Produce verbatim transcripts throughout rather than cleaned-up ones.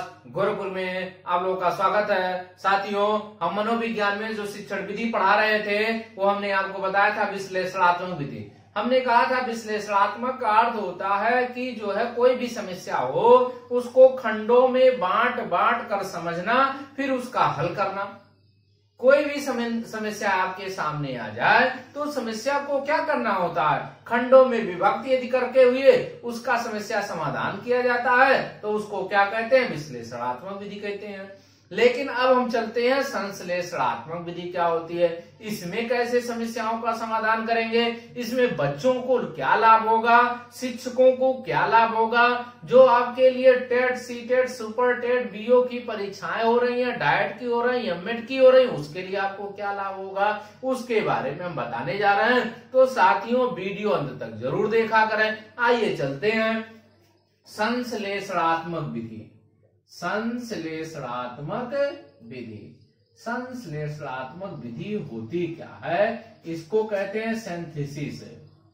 Class Gorakhpur में आप लोगों का स्वागत है। साथियों, हम मनोविज्ञान में जो शिक्षण विधि पढ़ा रहे थे वो हमने आपको बताया था विश्लेषणात्मक विधि। हमने कहा था विश्लेषणात्मक का अर्थ होता है कि जो है कोई भी समस्या हो उसको खंडों में बांट बांट कर समझना, फिर उसका हल करना। कोई भी समस्या आपके सामने आ जाए तो समस्या को क्या करना होता है, खंडों में विभक्ति यदि करके हुए उसका समस्या समाधान किया जाता है तो उसको क्या कहते हैं, विश्लेषणात्मक विधि कहते हैं। लेकिन अब हम चलते हैं संश्लेषणात्मक विधि क्या होती है, इसमें कैसे समस्याओं का समाधान करेंगे, इसमें बच्चों को क्या लाभ होगा, शिक्षकों को क्या लाभ होगा, जो आपके लिए TET, CTET, super TET, BO की परीक्षाएं हो रही हैं, डाइट की हो रही हैं, एमएड की हो रही हैं, उसके लिए आपको क्या लाभ होगा उसके बारे में हम बताने जा रहे हैं। तो साथियों वीडियो अंत तक जरूर देखा करें। आइए चलते हैं संश्लेषणात्मक विधि। संश्लेषणात्मक विधि संश्लेषणात्मक विधि होती क्या है, इसको कहते हैं सिंथेसिस।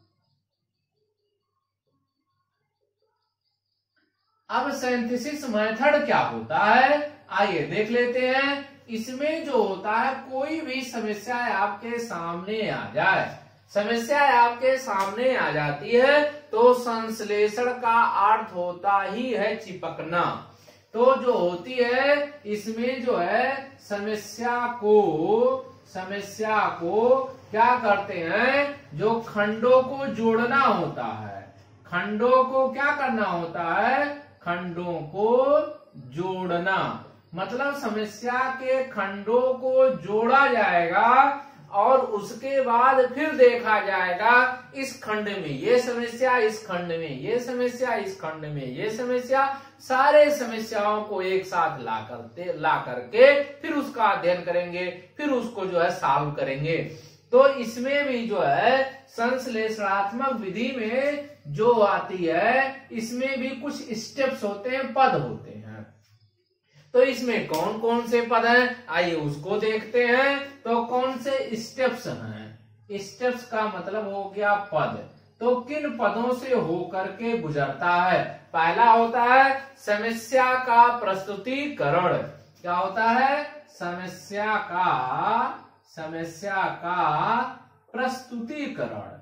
अब सिंथेसिस मेथड क्या होता है आइए देख लेते हैं। इसमें जो होता है कोई भी समस्या आपके सामने आ जाए, समस्या आपके सामने आ जाती है तो संश्लेषण का अर्थ होता ही है चिपकना। तो जो होती है इसमें जो है समस्या को समस्या को क्या करते हैं, जो खंडों को जोड़ना होता है, खंडों को क्या करना होता है, खंडों को जोड़ना, मतलब समस्या के खंडों को जोड़ा जाएगा और उसके बाद फिर देखा जाएगा इस खंड में ये समस्या, इस खंड में ये समस्या, इस खंड में ये समस्या, सारे समस्याओं को एक साथ ला करते ला करके फिर उसका अध्ययन करेंगे, फिर उसको जो है सॉल्व करेंगे। तो इसमें भी जो है संश्लेषणात्मक विधि में जो आती है इसमें भी कुछ स्टेप्स होते हैं, पद होते हैं। तो इसमें कौन कौन से पद हैं आइए उसको देखते हैं। तो कौन से स्टेप्स हैं, स्टेप्स का मतलब हो गया पद। तो किन पदों से होकर के गुजरता है, पहला होता है समस्या का प्रस्तुतिकरण। क्या होता है, समस्या का समस्या का प्रस्तुतिकरण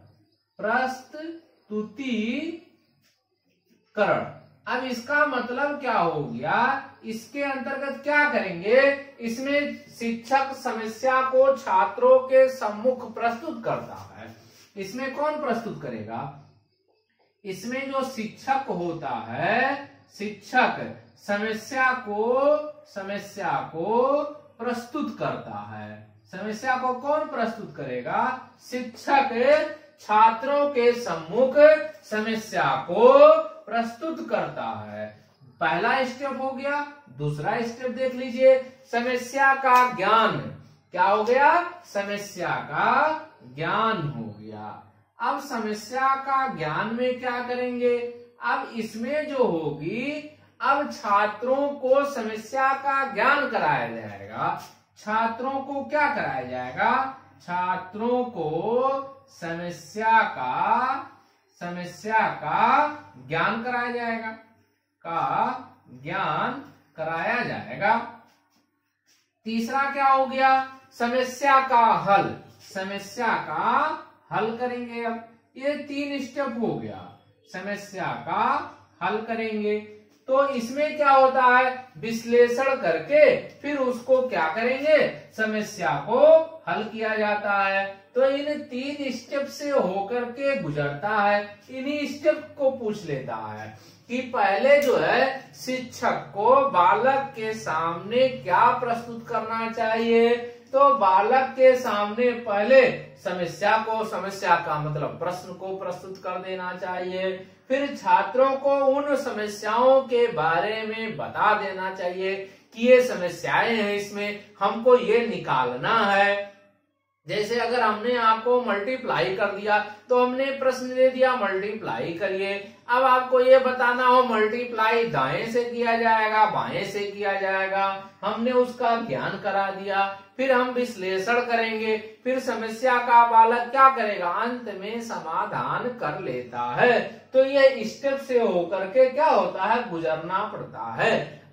प्रस्तुतिकरण अब इसका मतलब क्या हो गया, इसके अंतर्गत क्या करेंगे, इसमें शिक्षक समस्या को छात्रों के सम्मुख प्रस्तुत करता है। इसमें कौन प्रस्तुत करेगा, इसमें जो शिक्षक होता है, शिक्षक समस्या को समस्या को प्रस्तुत करता है। समस्या को कौन प्रस्तुत करेगा, शिक्षक छात्रों के सम्मुख समस्या को प्रस्तुत करता है। पहला स्टेप हो गया। दूसरा स्टेप देख लीजिए, समस्या का ज्ञान। क्या हो गया, समस्या का ज्ञान हो गया। अब समस्या का ज्ञान में क्या करेंगे, अब इसमें जो होगी, अब छात्रों को समस्या का ज्ञान कराया जाएगा। छात्रों को क्या कराया जाएगा, छात्रों को समस्या का समस्या का ज्ञान कराया जाएगा का ज्ञान कराया जाएगा। तीसरा क्या हो गया, समस्या का हल, समस्या का हल करेंगे। अब ये तीन स्टेप हो गया, समस्या का हल करेंगे। तो इसमें क्या होता है, विश्लेषण करके फिर उसको क्या करेंगे, समस्या को हल किया जाता है। तो इन तीन स्टेप से होकर के गुजरता है। इन्हीं स्टेप को पूछ लेता है कि पहले जो है शिक्षक को बालक के सामने क्या प्रस्तुत करना चाहिए। तो बालक के सामने पहले समस्या को, समस्या का मतलब प्रश्न को प्रस्तुत कर देना चाहिए। फिर छात्रों को उन समस्याओं के बारे में बता देना चाहिए कि ये समस्याएं हैं, इसमें हमको ये निकालना है। जैसे अगर हमने आपको मल्टीप्लाई कर दिया तो हमने प्रश्न दे दिया मल्टीप्लाई करिए। अब आपको ये बताना हो मल्टीप्लाई दाएं से किया जाएगा, बाएं से किया जाएगा, हमने उसका ज्ञान करा दिया। फिर हम विश्लेषण करेंगे, फिर समस्या का बालक क्या करेगा, अंत में समाधान कर लेता है। तो ये स्टेप से होकर के क्या होता है, गुजरना पड़ता है।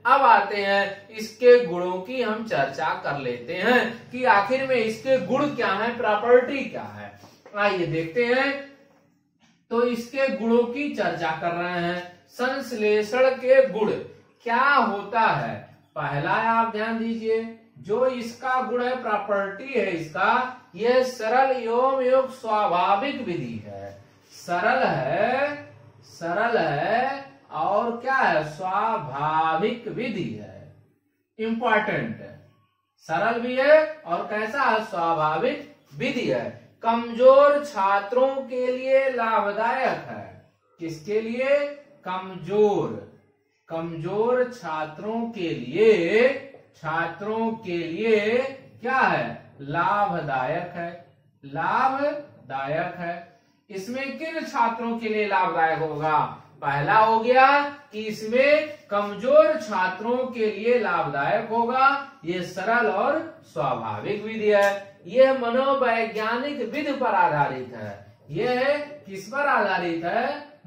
अब आते हैं इसके गुणों की हम चर्चा कर लेते हैं कि आखिर में इसके गुण क्या है, प्रॉपर्टी क्या है। आइए देखते हैं। तो इसके गुणों की चर्चा कर रहे हैं। संश्लेषण के गुण क्या होता है। पहला आप ध्यान दीजिए, जो इसका गुण है, प्रॉपर्टी है इसका, यह सरल एवं योग स्वाभाविक विधि है। सरल है, सरल है और क्या है, स्वाभाविक विधि है। इंपॉर्टेंट है, सरल भी है और कैसा है, स्वाभाविक विधि है। कमजोर छात्रों के लिए लाभदायक है। किसके लिए, कमजोर, कमजोर छात्रों के लिए, छात्रों के लिए क्या है, लाभदायक है, लाभदायक है। इसमें किन छात्रों के लिए लाभदायक होगा, पहला हो गया कि इसमें कमजोर छात्रों के लिए लाभदायक होगा। ये सरल और स्वाभाविक विधि है। यह मनोवैज्ञानिक विधि पर आधारित है। यह किस पर आधारित है,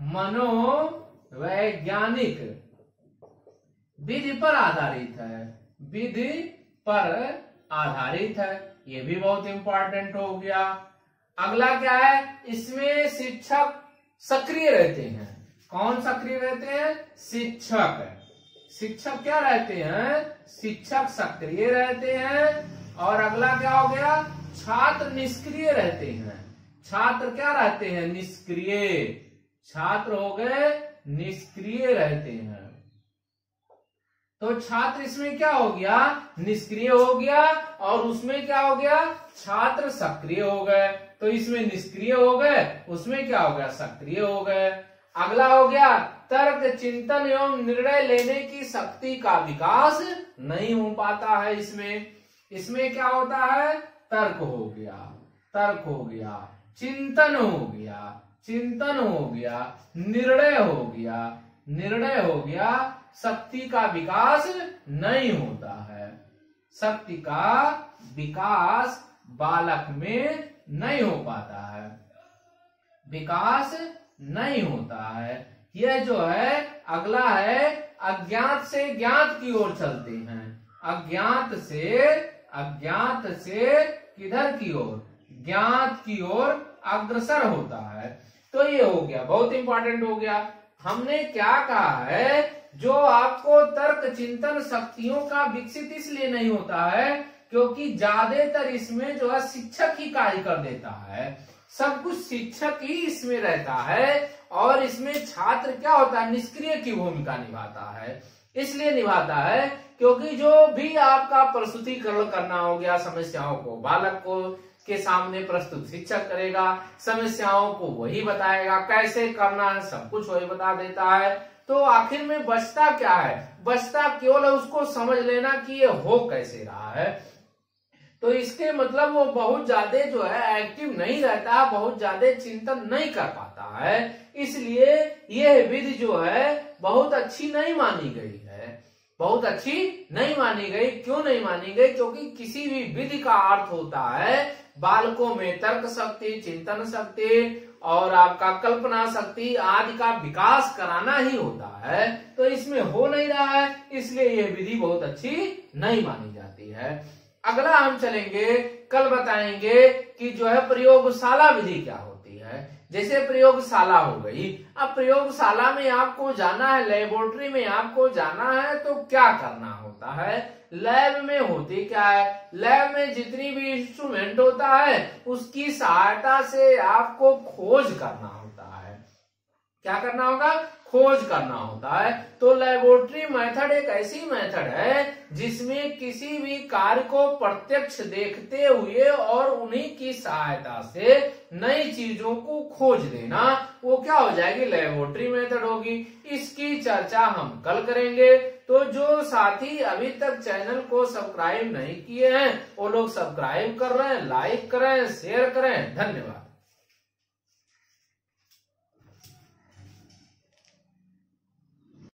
मनोवैज्ञानिक विधि पर आधारित है, विधि पर आधारित है। ये भी बहुत इंपॉर्टेंट हो गया। अगला क्या है, इसमें शिक्षक सक्रिय रहते हैं। कौन सक्रिय रहते हैं, शिक्षक। शिक्षक क्या रहते हैं, शिक्षक सक्रिय रहते हैं। और अगला क्या हो गया, छात्र निष्क्रिय रहते हैं। छात्र क्या रहते हैं, निष्क्रिय। छात्र हो गए निष्क्रिय रहते हैं। तो छात्र इसमें क्या हो गया, निष्क्रिय हो गया और उसमें क्या हो गया, छात्र सक्रिय हो गए। तो इसमें निष्क्रिय हो गए, उसमें क्या हो गया, सक्रिय हो गए। अगला हो गया, तर्क चिंतन एवं निर्णय लेने की शक्ति का विकास नहीं हो पाता है। इसमें इसमें क्या होता है, तर्क हो गया, तर्क हो गया, चिंतन हो गया, चिंतन हो गया, निर्णय हो गया, निर्णय हो गया। शक्ति का विकास नहीं होता है। शक्ति का विकास बालक में नहीं हो पाता है, विकास नहीं होता है। यह जो है अगला है, अज्ञात से ज्ञात की ओर चलते हैं। अज्ञात से, अज्ञात से किधर की ओर, ज्ञात की ओर अग्रसर होता है। तो ये हो गया, बहुत इंपॉर्टेंट हो गया। हमने क्या कहा है, जो आपको तर्क चिंतन शक्तियों का विकसित इसलिए नहीं होता है क्योंकि ज्यादातर इसमें जो है शिक्षक ही कार्य कर देता है। सब कुछ शिक्षक ही इसमें रहता है और इसमें छात्र क्या होता है, निष्क्रिय की भूमिका निभाता है। इसलिए निभाता है क्योंकि जो भी आपका प्रस्तुतिकरण करना हो गया, समस्याओं को बालक को के सामने प्रस्तुत शिक्षक करेगा, समस्याओं को वही बताएगा, कैसे करना है सब कुछ वही बता देता है। तो आखिर में बचता क्या है, बचता केवल उसको समझ लेना कि ये हो कैसे रहा है। तो इसके मतलब वो बहुत ज्यादा जो है एक्टिव नहीं रहता, बहुत ज्यादा चिंतन नहीं कर पाता है। इसलिए यह विधि जो है बहुत अच्छी नहीं मानी गई है, बहुत अच्छी नहीं मानी गई। क्यों नहीं मानी गई, क्योंकि किसी भी विधि का अर्थ होता है बालकों में तर्क शक्ति, चिंतन शक्ति और आपका कल्पना शक्ति आदि का विकास कराना ही होता है। तो इसमें हो नहीं रहा है, इसलिए यह विधि बहुत अच्छी नहीं मानी जाती है। अगला हम चलेंगे, कल बताएंगे कि जो है प्रयोगशाला विधि क्या होती है। जैसे प्रयोगशाला हो गई, अब प्रयोगशाला में आपको जाना है, लेबोरेटरी में आपको जाना है, तो क्या करना होता है, लैब में होती क्या है, लैब में जितनी भी इंस्ट्रूमेंट होता है उसकी सहायता से आपको खोज करना होता है। क्या करना होगा, खोज करना होता है। तो लेबोरेटरी मेथड एक ऐसी मेथड है जिसमें किसी भी कार्य को प्रत्यक्ष देखते हुए और उन्हीं की सहायता से नई चीजों को खोज लेना, वो क्या हो जाएगी, लेबोरेटरी मेथड होगी। इसकी चर्चा हम कल करेंगे। तो जो साथी अभी तक चैनल को सब्सक्राइब नहीं किए हैं वो लोग सब्सक्राइब कर रहे हैं, लाइक करें, शेयर करें। धन्यवाद।